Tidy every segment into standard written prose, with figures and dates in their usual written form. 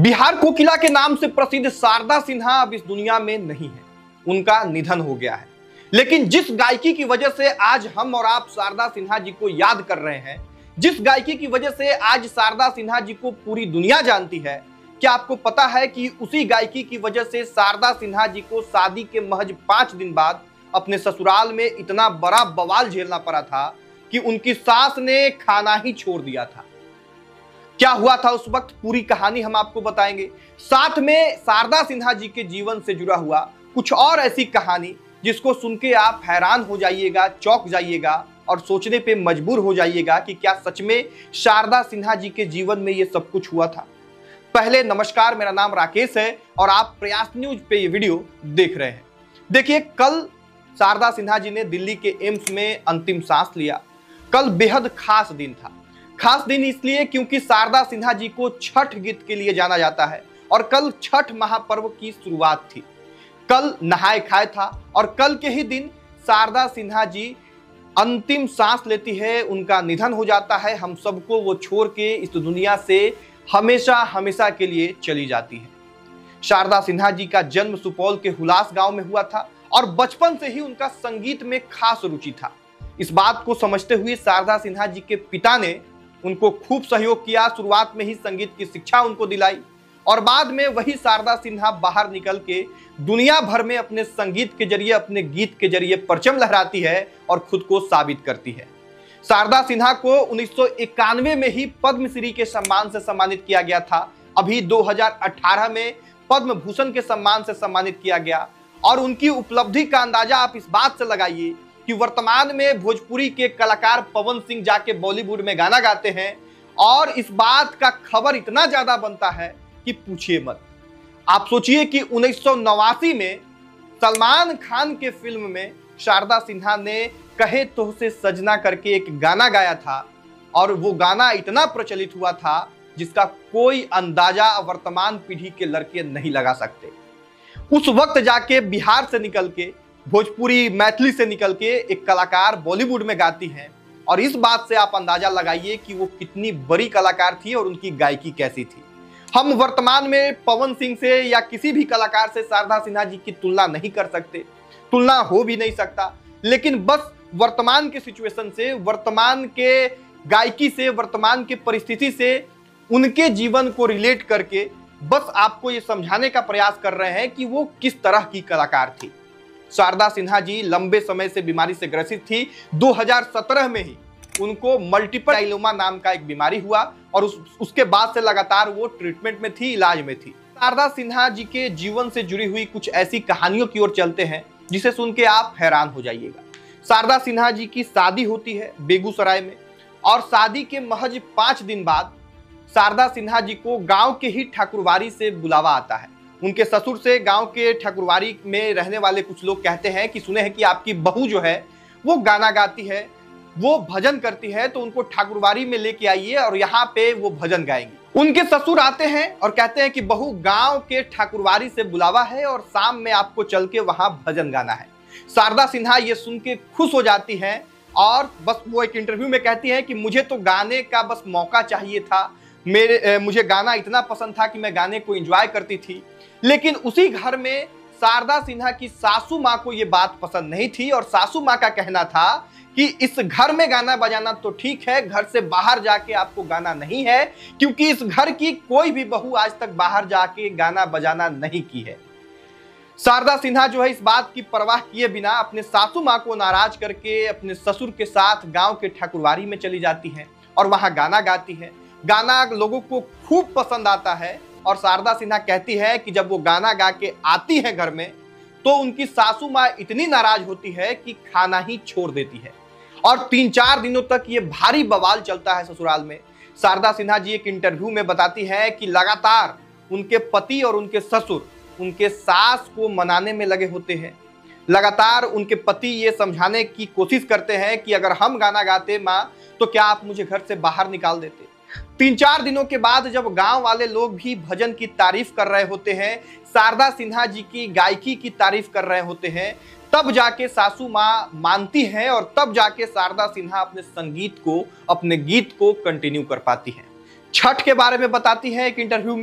बिहार कोकिला के नाम से प्रसिद्ध शारदा सिन्हा अब इस दुनिया में नहीं है। उनका निधन हो गया है। लेकिन जिस गायकी की वजह से आज हम और आप शारदा सिन्हा जी को याद कर रहे हैं, जिस गायकी की वजह से आज शारदा सिन्हा जी को पूरी दुनिया जानती है, क्या आपको पता है कि उसी गायकी की वजह से शारदा सिन्हा जी को शादी के महज 5 दिन बाद अपने ससुराल में इतना बड़ा बवाल झेलना पड़ा था कि उनकी सास ने खाना ही छोड़ दिया था। क्या हुआ था उस वक्त, पूरी कहानी हम आपको बताएंगे। साथ में शारदा सिन्हा जी के जीवन से जुड़ा हुआ कुछ और ऐसी कहानी जिसको सुन के आप हैरान हो जाइएगा, चौंक जाइएगा और सोचने पे मजबूर हो जाइएगा कि क्या सच में शारदा सिन्हा जी के जीवन में ये सब कुछ हुआ था। पहले नमस्कार, मेरा नाम राकेश है और आप प्रयास न्यूज पे ये वीडियो देख रहे हैं। देखिए, कल शारदा सिन्हा जी ने दिल्ली के एम्स में अंतिम सांस लिया। कल बेहद खास दिन था। खास दिन इसलिए क्योंकि शारदा सिन्हा जी को छठ गीत के लिए जाना जाता है और कल छठ महापर्व की शुरुआत थी। कल नहाए खाए था और कल के ही दिन शारदा सिन्हा जी अंतिम सांस लेती है, उनका निधन हो जाता है। हम सबको वो छोड़ के इस दुनिया से हमेशा हमेशा के लिए चली जाती है। शारदा सिन्हा जी का जन्म सुपौल के हुलास गांव में हुआ था और बचपन से ही उनका संगीत में खास रुचि था। इस बात को समझते हुए शारदा सिन्हा जी के पिता ने उनको खूब सहयोग किया। शुरुआत में ही संगीत की शिक्षा उनको दिलाई और बाद में वही शारदा सिन्हा बाहर निकल के दुनिया भर में अपने संगीत के जरिए, अपने गीत के जरिए परचम लहराती है और खुद को साबित करती है। शारदा सिन्हा को 1991 में ही पद्मश्री के सम्मान से सम्मानित किया गया था। अभी 2018 में पद्म भूषण के सम्मान से सम्मानित किया गया और उनकी उपलब्धि का अंदाजा आप इस बात से लगाइए कि वर्तमान में भोजपुरी के कलाकार पवन सिंह जाके बॉलीवुड में गाना गाते हैं और इस बात का खबर इतना ज्यादा बनता है कि पूछिए मत। आप सोचिए कि 1989 में सलमान खान के फिल्म में शारदा सिन्हा ने कहे तो से सजना करके एक गाना गाया था और वो गाना इतना प्रचलित हुआ था जिसका कोई अंदाजा वर्तमान पीढ़ी के लड़के नहीं लगा सकते। उस वक्त जाके बिहार से निकल के, भोजपुरी मैथिली से निकल के एक कलाकार बॉलीवुड में गाती हैं और इस बात से आप अंदाजा लगाइए कि वो कितनी बड़ी कलाकार थी और उनकी गायकी कैसी थी। हम वर्तमान में पवन सिंह से या किसी भी कलाकार से शारदा सिन्हा जी की तुलना नहीं कर सकते, तुलना हो भी नहीं सकता। लेकिन बस वर्तमान के सिचुएशन से, वर्तमान के गायकी से, वर्तमान के परिस्थिति से उनके जीवन को रिलेट करके बस आपको ये समझाने का प्रयास कर रहे हैं कि वो किस तरह की कलाकार थी। शारदा सिन्हा जी लंबे समय से बीमारी से ग्रसित थी। 2017 में ही उनको मल्टीपल माइलोमा नाम का एक बीमारी हुआ और उसके बाद से लगातार वो ट्रीटमेंट में थी, इलाज में थी। शारदा सिन्हा जी के जीवन से जुड़ी हुई कुछ ऐसी कहानियों की ओर चलते हैं जिसे सुन के आप हैरान हो जाइएगा। शारदा सिन्हा जी की शादी होती है बेगूसराय में और शादी के महज 5 दिन बाद शारदा सिन्हा जी को गांव के ही ठाकुरवाड़ी से बुलावा आता है। उनके ससुर से गांव के ठाकुरवाड़ी में रहने वाले कुछ लोग कहते हैं कि सुने हैं कि आपकी बहू जो है वो गाना गाती है, वो भजन करती है, तो उनको ठाकुरवाड़ी में लेके आइए और यहाँ पे वो भजन गाएंगी। उनके ससुर आते हैं और कहते हैं कि बहू, गांव के ठाकुरवाड़ी से बुलावा है और शाम में आपको चल के वहां भजन गाना है। शारदा सिन्हा ये सुन के खुश हो जाती हैं और बस वो एक इंटरव्यू में कहती हैं कि मुझे तो गाने का बस मौका चाहिए था, मुझे गाना इतना पसंद था कि मैं गाने को एंजॉय करती थी। लेकिन उसी घर में शारदा सिन्हा की सासू माँ को ये बात पसंद नहीं थी और सासू माँ का कहना था कि इस घर में गाना बजाना तो ठीक है, घर से बाहर जाके आपको गाना नहीं है, क्योंकि इस घर की कोई भी बहू आज तक बाहर जाके गाना बजाना नहीं की है। शारदा सिन्हा जो है इस बात की परवाह किए बिना अपने सासू माँ को नाराज करके अपने ससुर के साथ गांव के ठाकुरवाड़ी में चली जाती हैं और वहां गाना गाती हैं। गाना लोगों को खूब पसंद आता है और शारदा सिन्हा कहती है कि जब वो गाना गा के आती है घर में तो उनकी सासू माँ इतनी नाराज होती है कि खाना ही छोड़ देती है और 3-4 दिनों तक ये भारी बवाल चलता है ससुराल में। शारदा सिन्हा जी एक इंटरव्यू में बताती है कि लगातार उनके पति और उनके ससुर उनके सास को मनाने में लगे होते हैं। लगातार उनके पति ये समझाने की कोशिश करते हैं कि अगर हम गाना गाते माँ तो क्या आप मुझे घर से बाहर निकाल देते। 3-4 दिनों के बाद जब गांव वाले लोग भी भजन की तारीफ कर रहे होते हैं, शारदा सिन्हा जी की गायकी की तारीफ कर रहे होते हैं, तब जाके सासू माँ मानती हैं और तब जाके शारदा सिन्हा अपने संगीत को, अपने गीत को कंटिन्यू कर पाती हैं। छठ के बारे में बताती है एक इंटरव्यू में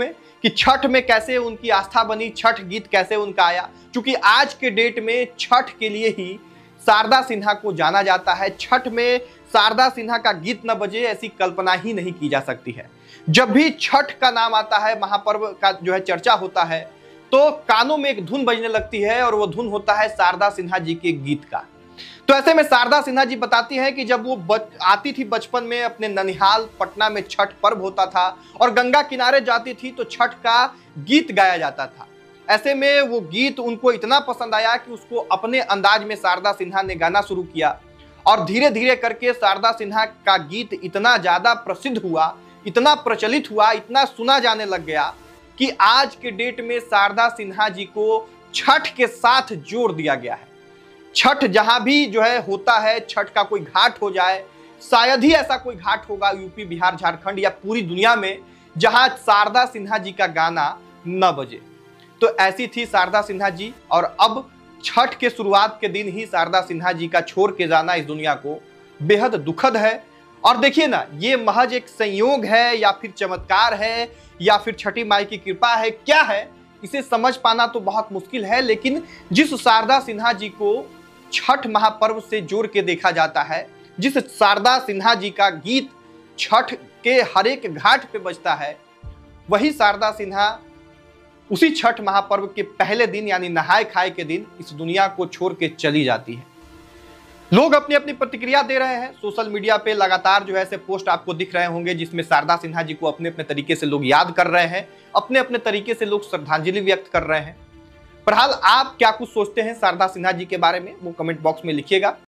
कि छठ में कैसे उनकी आस्था बनी, छठ गीत कैसे उनका आया। क्योंकि आज के डेट में छठ के लिए ही शारदा सिन्हा को जाना जाता है। छठ में शारदा सिन्हा का गीत न बजे ऐसी कल्पना ही नहीं की जा सकती है। जब भी छठ का नाम आता है, महापर्व का जो है चर्चा होता है, तो कानों में एक धुन बजने लगती है और वो धुन होता है शारदा सिन्हा जी के गीत का। तो ऐसे में शारदा सिन्हा जी बताती हैं कि जब वो आती थी बचपन में अपने ननिहाल पटना में, छठ पर्व होता था और गंगा किनारे जाती थी तो छठ का गीत गाया जाता था। ऐसे में वो गीत उनको इतना पसंद आया कि उसको अपने अंदाज में शारदा सिन्हा ने गाना शुरू किया और धीरे धीरे करके शारदा सिन्हा का गीत इतना ज्यादा प्रसिद्ध हुआ, इतना प्रचलित हुआ, इतना सुना जाने लग गया कि आज के डेट में शारदा सिन्हा जी को छठ के साथ जोड़ दिया गया है। छठ जहां भी जो है होता है, छठ का कोई घाट हो जाए, शायद ही ऐसा कोई घाट होगा यूपी, बिहार, झारखंड या पूरी दुनिया में जहां शारदा सिन्हा जी का गाना न बजे। तो ऐसी थी शारदा सिन्हा जी और अब छठ के शुरुआत के दिन ही शारदा सिन्हा जी का छोड़ के जाना इस दुनिया को बेहद दुखद है। और देखिए ना, ये महज एक संयोग है या फिर चमत्कार है या फिर छठी माई की कृपा है, क्या है इसे समझ पाना तो बहुत मुश्किल है। लेकिन जिस शारदा सिन्हा जी को छठ महापर्व से जोड़ के देखा जाता है, जिस शारदा सिन्हा जी का गीत छठ के हर एक घाट पे बजता है, वही शारदा सिन्हा उसी छठ महापर्व के पहले दिन यानी नहाय खाए के दिन इस दुनिया को छोड़ के चली जाती है। लोग अपनी अपनी प्रतिक्रिया दे रहे हैं सोशल मीडिया पे, लगातार जो है ऐसे पोस्ट आपको दिख रहे होंगे जिसमें शारदा सिन्हा जी को अपने अपने तरीके से लोग याद कर रहे हैं, अपने अपने तरीके से लोग श्रद्धांजलि व्यक्त कर रहे हैं। बहरहाल आप क्या कुछ सोचते हैं शारदा सिन्हा जी के बारे में, वो कमेंट बॉक्स में लिखिएगा।